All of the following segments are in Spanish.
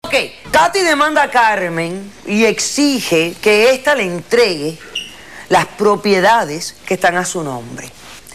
Ok, Katy demanda a Carmen y exige que ésta le entregue las propiedades que están a su nombre.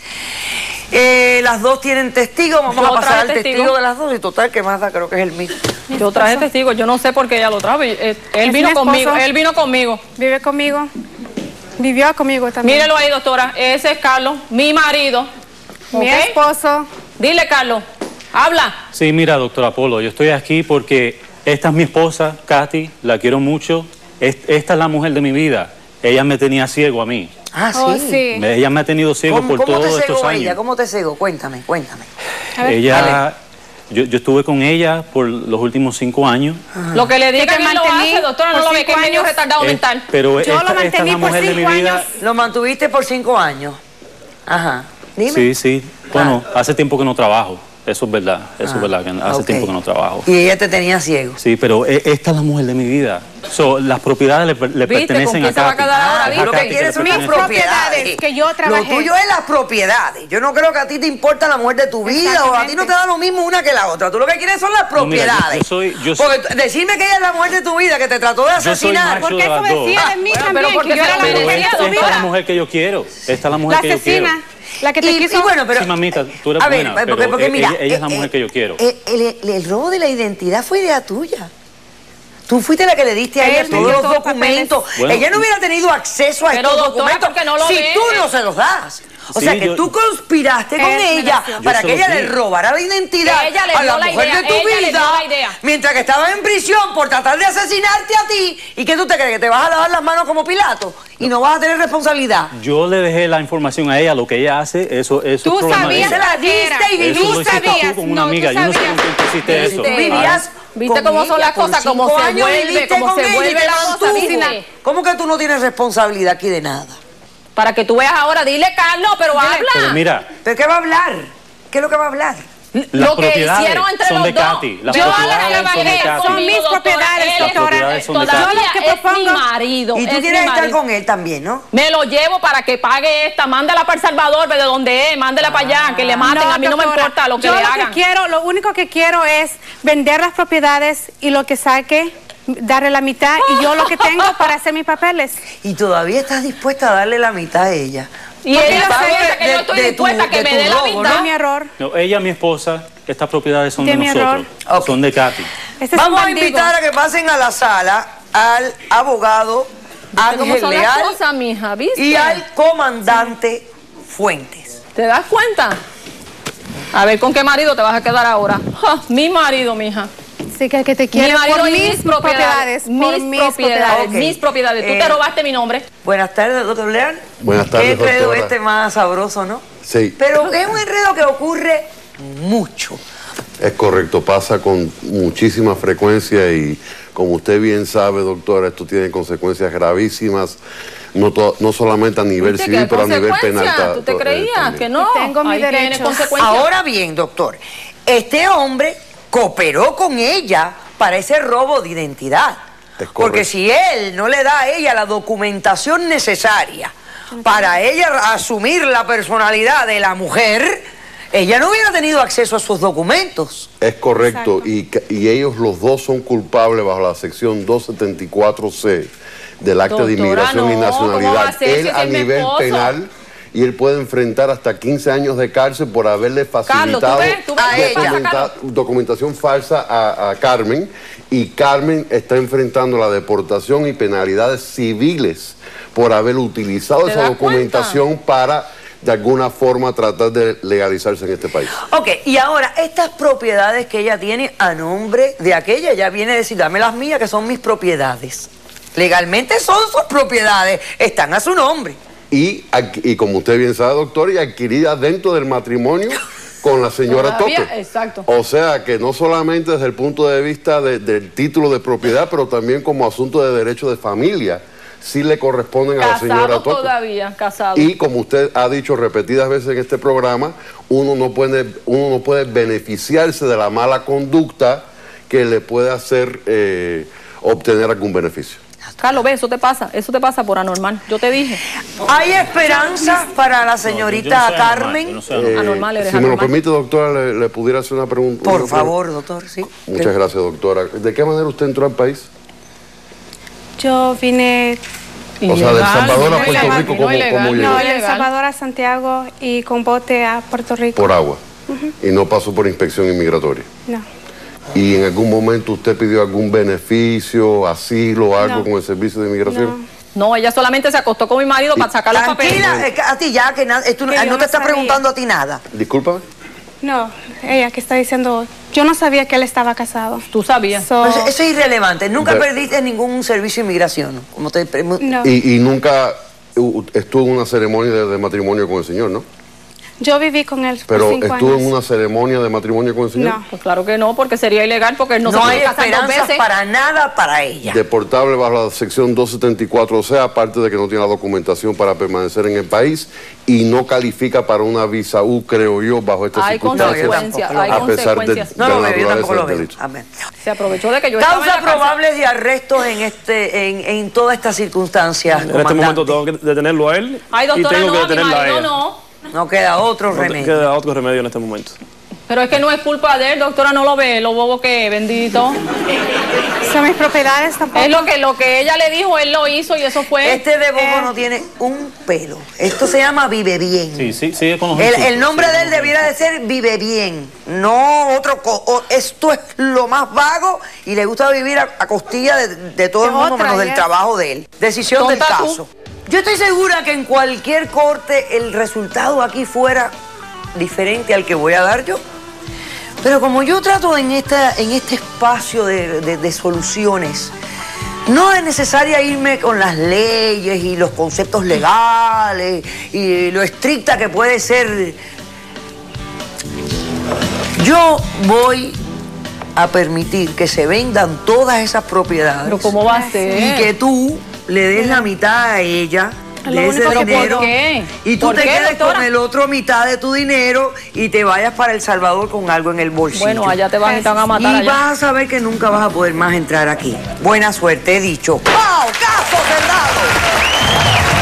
Las dos tienen testigos, vamos a pasar al testigo de las dos y total, que más da, creo que es el mismo. Yo traje testigo, yo no sé por qué ella lo trae. Él vino conmigo, Vive conmigo. Vivió conmigo también. Mírelo ahí, doctora, ese es Carlos, mi marido. Mi esposo. Dile, Carlos, habla. Sí, mira, doctora Polo, yo estoy aquí porque esta es mi esposa, Katy, la quiero mucho. Esta es la mujer de mi vida. Ella me tenía ciego a mí. Ah, sí. Oh, sí. Ella me ha tenido ciego por todos estos años. ¿Cómo te cegó? Cuéntame. Ella, yo estuve con ella por los últimos 5 años. Ajá. Lo que le diga que él lo hace, doctora, no lo ve, que es medio retardado mental. Pero yo lo mantení esta es la por mujer de 5 mi vida. años. Lo mantuviste por 5 años. Ajá. Dime. Sí, sí. Bueno, hace tiempo que no trabajo. Eso es verdad. Eso es verdad, que hace tiempo que no trabajo. Y ella te tenía ciego. Sí, pero esta es la mujer de mi vida. Las propiedades le pertenecen a Katy. Se va a quedar ahora, Lo que quieres son mis propiedades. Que yo trabajé. Lo tuyo es las propiedades. Yo no creo que a ti te importa la mujer de tu vida o a ti no te da lo mismo una que la otra. Tú lo que quieres son las propiedades. No, mira, porque decirme que ella es la mujer de tu vida, que te trató de asesinar. Porque eso decía de mí también, que yo era la mujer de tu vida. Esta es la mujer que yo quiero. Esta es la mujer que yo quiero. La que te quiso. Y bueno, pero, sí, mamita, tú eres buena, porque mira, ella es la mujer que yo quiero. El robo de la identidad fue idea tuya. Tú fuiste la que le diste a ella todos los documentos. Bueno, ella no hubiera tenido acceso a estos documentos si tú no se los das. O sea que tú conspiraste con ella para que ella le robara la identidad a la mujer de tu vida, mientras que estaba en prisión por tratar de asesinarte a ti. ¿Y qué tú te crees? ¿Que te vas a lavar las manos como Pilato y no vas a tener responsabilidad? Yo le dejé la información a ella, lo que ella hace, eso es problema de ella. Tú se la diste y viviste. Tú con una amiga, yo no sé con quién tú hiciste eso. Vivías. ¿Viste cómo son las cosas? Cómo se vuelve la cosa. ¿Cómo que tú no tienes responsabilidad aquí de nada? Para que tú veas ahora, dile, Carlos, pero habla. Pero mira. ¿Pero qué va a hablar? ¿Qué es lo que va a hablar? Lo que hicieron entre son los de dos. Katy. Las Yo propiedades son mis propiedades, doctora. Todavía es mi marido. Y tú quieres estar con él también, ¿no? Me lo llevo para que pague esta. Mándela para El Salvador, de donde es. Mándela para allá, que le maten. A mí no me importa lo que le hagan. Lo único que quiero es vender las propiedades y lo que saque, darle la mitad y yo lo que tengo para hacer mis papeles. Y todavía estás dispuesta a darle la mitad a ella. Y ella sabe que yo estoy dispuesta a que me dé la mitad. No es mi error. No, ella, mi esposa, estas propiedades son de mi nosotros. Okay. Son de Katy. Vamos a invitar a que pasen a la sala al abogado Ángel Leal mija, ¿viste? y al comandante Fuentes. ¿Te das cuenta? A ver, ¿con qué marido te vas a quedar ahora? Mi marido, mija. Sí, que te quiero por mis propiedades. Mis propiedades. Tú te robaste mi nombre. Buenas tardes, doctor Leal. Buenas tardes, Qué enredo doctora. más sabroso, ¿no? Sí. Pero es un enredo que ocurre mucho. Es correcto, pasa con muchísima frecuencia y como usted bien sabe, doctora, esto tiene consecuencias gravísimas, no solamente a nivel civil, pero a nivel penal. ¿Tú te creías que no? Tengo mi derecho. Ahora bien, doctor, este hombre cooperó con ella para ese robo de identidad. Porque si él no le da a ella la documentación necesaria para ella asumir la personalidad de la mujer, ella no hubiera tenido acceso a sus documentos. Es correcto, y ellos los dos son culpables bajo la sección 274C del Acta de Inmigración y Nacionalidad. Él a nivel penal, y él puede enfrentar hasta 15 años de cárcel por haberle facilitado documentación falsa a Carmen, y Carmen está enfrentando la deportación y penalidades civiles por haber utilizado esa documentación para de alguna forma tratar de legalizarse en este país. Ok, y ahora, estas propiedades que ella tiene a nombre de aquella, ella viene a decir, dame las mías que son mis propiedades. Legalmente son sus propiedades, están a su nombre. Y como usted bien sabe, doctor, y adquirida dentro del matrimonio con la señora Toque. Exacto. O sea, que no solamente desde el punto de vista del título de propiedad, pero también como asunto de derecho de familia, sí le corresponden a la señora Toque. Todavía, casado. Y como usted ha dicho repetidas veces en este programa, uno no puede beneficiarse de la mala conducta que le puede hacer obtener algún beneficio. Carlos, ve, eso te pasa por anormal. Yo te dije. ¿Hay esperanza para la señorita Carmen? Anormal, eres si me lo permite, doctora, le pudiera hacer una pregunta. Por favor, doctor, sí. Muchas gracias, doctora. ¿De qué manera usted entró al país? Yo vine... O sea, del Salvador a Puerto Rico, ¿cómo llegó? No, del Salvador a Santiago y con bote a Puerto Rico. Por agua. Y no pasó por inspección inmigratoria. No. ¿Y en algún momento usted pidió algún beneficio, asilo o algo con el servicio de inmigración? No, ella solamente se acostó con mi marido para sacar los papeles. Tranquila, a ti ya, que no te está preguntando a ti nada. Discúlpame. No, ella que está diciendo, yo no sabía que él estaba casado. ¿Tú sabías? Eso es irrelevante. Nunca perdiste ningún servicio de inmigración, como te no. Y nunca estuvo en una ceremonia de matrimonio con el señor, ¿no? Yo viví con él por 5 años. ¿Pero estuvo en una ceremonia de matrimonio con el señor? No. Pues claro que no, porque sería ilegal, porque él no se hay puede casar 2 esperanza veces. para nada para ella. Deportable bajo la sección 274C, aparte de que no tiene la documentación para permanecer en el país y no califica para una visa U, creo yo, bajo estas circunstancias. Hay consecuencias. No lo veo, yo tampoco lo veo. Amén. Se aprovechó de que yo estaba en la probables de arrestos en todas estas circunstancias. En este momento tengo que detenerlo a él. Ay, doctora, y tengo que no, detenerla a ella. No queda otro remedio. No queda otro remedio en este momento. Pero es que no es culpa de él, doctora, no lo ve, lo bobo que es, bendito. Son mis propiedades tampoco. Es lo que ella le dijo, él lo hizo y eso fue... Este de bobo no tiene un pelo. Esto se llama Vive Bien. Sí, con los el nombre de él debiera de ser Vive Bien, no otro... Esto es lo más vago y le gusta vivir a costilla de todo el mundo, menos del trabajo de él. Decisión del caso. Yo estoy segura que en cualquier corte el resultado aquí fuera diferente al que voy a dar yo. Pero como yo trato en este espacio de soluciones, no es necesaria irme con las leyes y los conceptos legales y lo estricta que puede ser. Yo voy a permitir que se vendan todas esas propiedades. ¿Pero cómo va a ser? Y que tú le des la mitad a ella de ese dinero. ¿Por qué? Y tú te quedes con el otro mitad de tu dinero y te vayas para El Salvador con algo en el bolsillo. Bueno, allá te van a matar. Y vas a saber que nunca vas a poder más entrar aquí. Buena suerte, he dicho. ¡Wow! ¡Caso cerrado!